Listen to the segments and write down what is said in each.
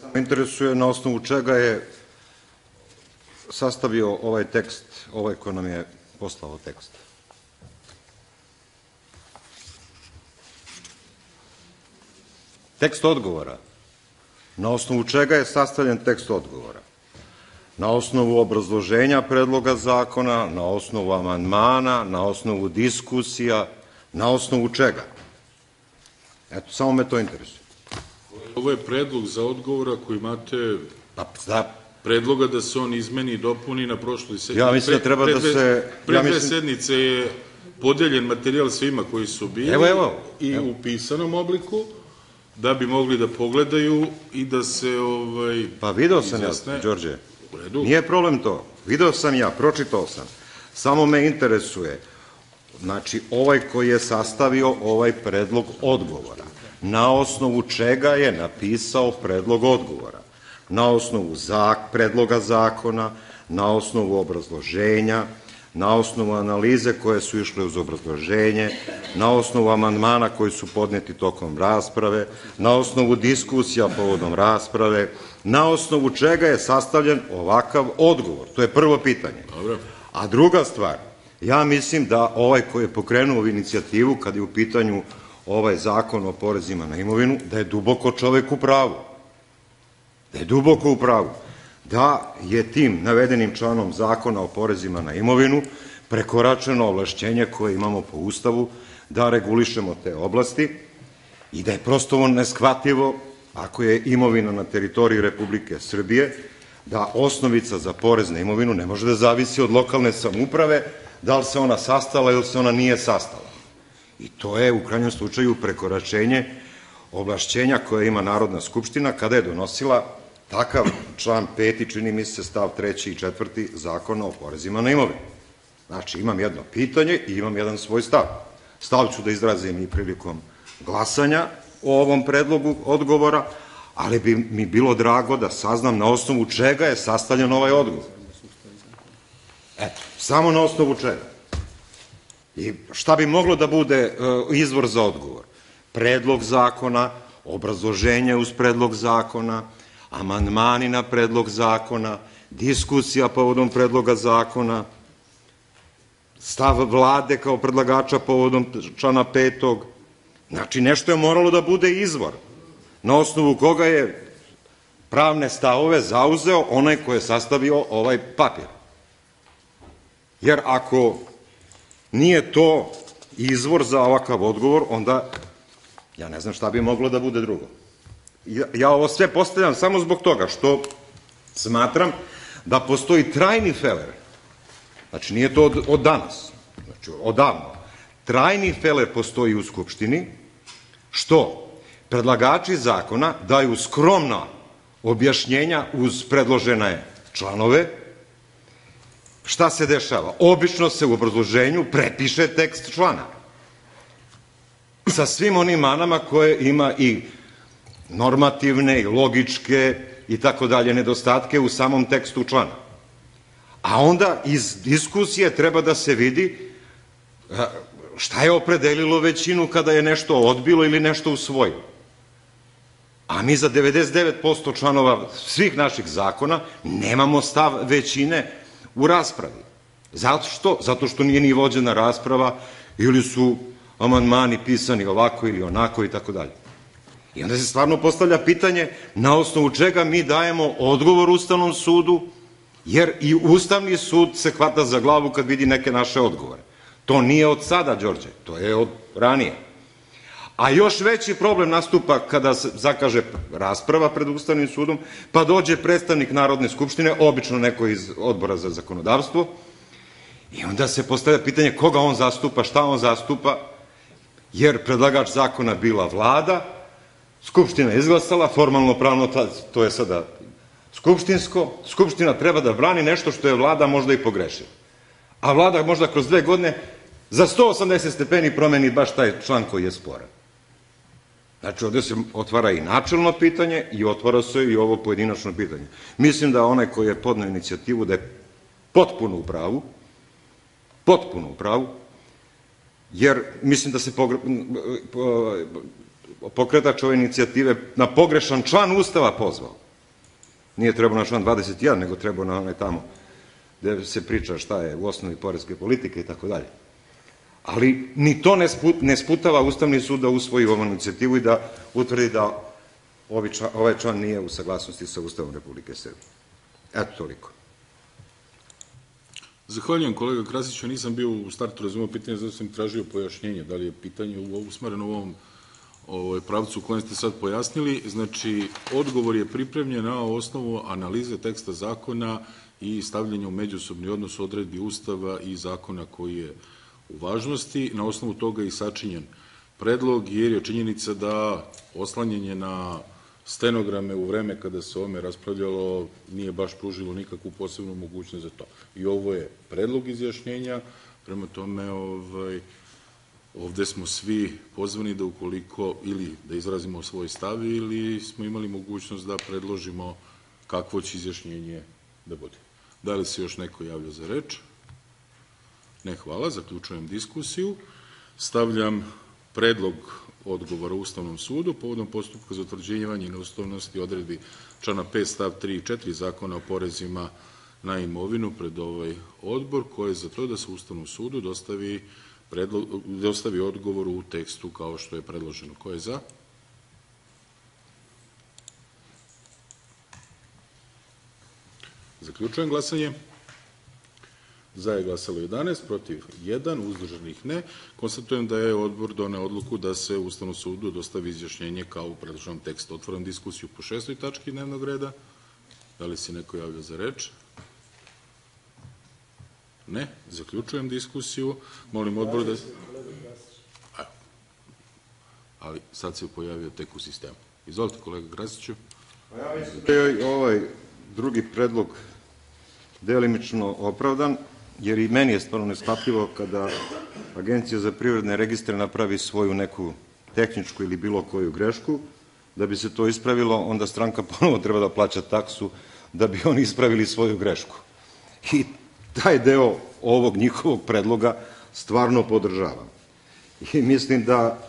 samo interesuje na osnovu čega je sastavio ovaj tekst, ovaj ko nam je poslao tekst. Tekst odgovora. Na osnovu čega je sastavljen tekst odgovora? Na osnovu obrazloženja predloga zakona, na osnovu amandmana, na osnovu diskusija, na osnovu čega? Eto, samo me to interesuje. Ovo je predlog za odgovora koji imate predloga da se on izmeni i dopuni na prošloj sednici. Ja mislim da treba da se... Pre dve sednice je podeljen materijal svima koji su bili i u pisanom obliku, da bi mogli da pogledaju i da se Pa video sam ja, Đorđe. Nije problem to. Video sam ja, pročitao sam. Samo me interesuje, znači, ovaj koji je sastavio ovaj predlog odgovora, na osnovu čega je napisao predlog odgovora? Na osnovu predloga zakona, na osnovu obrazloženja, na osnovu analize koje su išle uz obrazloženje, na osnovu amandmana koji su podneti tokom rasprave, na osnovu diskusija povodom rasprave, na osnovu čega je sastavljen ovakav odgovor? To je prvo pitanje. A druga stvar, ja mislim da ovaj koji je pokrenuo inicijativu, kad je u pitanju ovaj zakon o porezima na imovinu, da je duboko čovek u pravu. Da je duboko u pravu. Da je tim navedenim članom zakona o porezima na imovinu prekoračeno ovlašćenje koje imamo po Ustavu da regulišemo te oblasti i da je prosto neshvatljivo, ako je imovina na teritoriji Republike Srbije, da osnovica za porez na imovinu ne može da zavisi od lokalne samouprave, da li se ona sastala ili se ona nije sastala. I to je u krajnjem slučaju prekoračenje ovlašćenja koje ima Narodna skupština kada je donosila takav član 5. čini mi se stav 3. i 4. Zakona o porezima na imovinu. Znači, imam jedno pitanje i imam jedan svoj stav. Stav ću da izrazim i prilikom glasanja o ovom predlogu odgovora, ali bi mi bilo drago da saznam na osnovu čega je sastavljen ovaj odgovor. Eto, samo na osnovu čega. I šta bi moglo da bude izvor za odgovor? Predlog zakona, obrazloženje uz predlog zakona, amandmani na predlog zakona, diskusija povodom predloga zakona, stav Vlade kao predlagača povodom člana 5. Znači, nešto je moralo da bude izvor, na osnovu koga je pravne stavove zauzeo onaj ko je sastavio ovaj papir. Jer ako nije to izvor za ovakav odgovor, onda ja ne znam šta bi moglo da bude drugo. Ja ovo sve postavljam samo zbog toga što smatram da postoji trajni feler, znači nije to od danas, znači odavno, trajni feler postoji u Skupštini, što predlagači zakona daju skromna objašnjenja uz predložene članove. Šta se dešava? Obično se u obrazloženju prepiše tekst člana sa svim onim manama koje ima i normativne i logičke i tako dalje nedostatke u samom tekstu člana. A onda iz diskusije treba da se vidi šta je opredelilo većinu kada je nešto odbilo ili nešto usvojilo. A mi za 99% članova svih naših zakona nemamo stav većine u raspravi. Zato što nije ni vođena rasprava ili su amandmani pisani ovako ili onako i tako dalje. I onda se stvarno postavlja pitanje na osnovu čega mi dajemo odgovor Ustavnom sudu, jer i Ustavni sud se hvata za glavu kad vidi neke naše odgovore. To nije od sada, Đorđe, to je od ranije. A još veći problem nastupa kada se zakaže rasprava pred Ustavnim sudom, pa dođe predstavnik Narodne skupštine, obično neko iz Odbora za zakonodavstvo, i onda se postavlja pitanje koga on zastupa, šta on zastupa, jer predlagač zakona bila Vlada, Skupština izglasala, formalno pravno to je sada skupštinsko, Skupština treba da brani nešto što je Vlada možda i pogrešila. A Vlada možda kroz 2 godine za 180 stepeni promeni baš taj član koji je sporan. Znači, ovde se otvara i načelno pitanje i otvara se i ovo pojedinačno pitanje. Mislim da onaj koji je podneo inicijativu da je potpuno u pravu, jer mislim da se pokretač ove inicijative na pogrešan član Ustava pozvao. Nije trebao na član 21, nego trebao na onaj tamo gde se priča šta je u osnovi poreske politike i tako dalje. Ali ni to ne sputava Ustavni sud da usvoji ovu inicijativu i da utvrdi da ovaj član nije u saglasnosti sa Ustavom Republike Srbije. Eto, toliko. Zahvaljujem, kolega Krasiću. Nisam bio u startu razumeo pitanje, zato sam tražio pojašnjenje. Da li je pitanje usmereno u ovom pravcu u kojem ste sad pojasnili? Znači, odgovor je pripremljen na osnovu analize teksta zakona i stavljanja u međusobni odnos odredbi Ustava i zakona koji je u važnosti. Na osnovu toga je i sačinjen predlog, jer je činjenica da oslanjanje na stenograme u vreme kada se o ovome raspravljalo nije baš pružilo nikakvu posebnu mogućnost za to. I ovo je predlog izjašnjenja, prema tome ovde smo svi pozvani da ukoliko ili da izrazimo svoj stav ili smo imali mogućnost da predložimo kakvo će izjašnjenje da bude. Da li se još neko javlja za reč? Ne, hvala. Zaključujem diskusiju. Stavljam predlog odgovora Ustavnom sudu povodom postupka za utvrđivanje neustavnosti odredbi člana 5 stav 3 i 4 Zakona o porezima na imovinu pred ovaj odbor, koji je za to da se Ustavnom sudu dostavi odgovor u tekstu kao što je predloženo. Ko je za? Zaključujem glasanje. Za je glasalo 11, protiv 1, uzdržanih ne. Konstatujem da je odbor doneo odluku da se Ustavnom sudu dostavi izjašnjenje kao u predloženom tekstu. Otvaram diskusiju po 6. tački dnevnog reda. Da li se neko javlja za reč? Ne. Zaključujem diskusiju. Molim odbor da... Ali sad se pojavio tek u sistemu. Izvolite, kolega Krasiću. Ja mislim da je ovaj drugi predlog delimično opravdan, jer i meni je stvarno neshvatljivo kada Agencija za privredne registre napravi svoju neku tehničku ili bilo koju grešku. Da bi se to ispravilo, onda stranka ponovo treba da plaća taksu da bi oni ispravili svoju grešku. I taj deo ovog njihovog predloga stvarno podržavam. I mislim da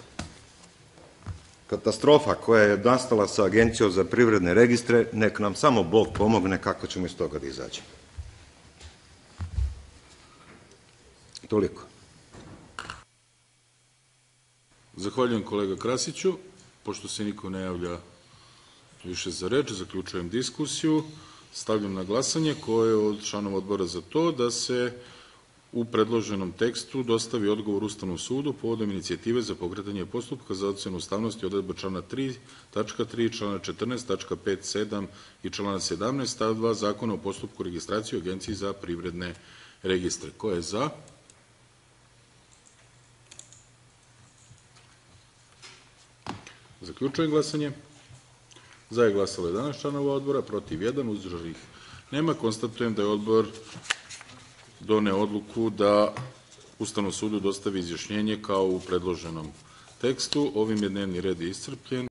katastrofa koja je nastala sa Agencijom za privredne registre, nek nam samo Bog pomogne kako ćemo iz toga da izađemo. Toliko. Zahvaljujem, kolega Krasiću. Pošto se niko ne javlja više za reč, zaključujem diskusiju. Stavljam na glasanje ko je od članova odbora za to da se u predloženom tekstu dostavi odgovor Ustavnom sudu povodom inicijative za pokretanje postupka za ocenu ustavnosti odredba člana 3, tačka 3, člana 14, tačka 5, 7 i člana 17, stav 2 Zakona o postupku registracije u Agenciji za privredne registre. Ko je za? Zaključujem glasanje. Za je glasalo 11 članova odbora, protiv 1, uzdržanih nema. Konstatujem da je odbor doneo odluku da Ustavnom sudu dostavi izjašnjenje kao u predloženom tekstu. Ovim je dnevni red iscrpljen.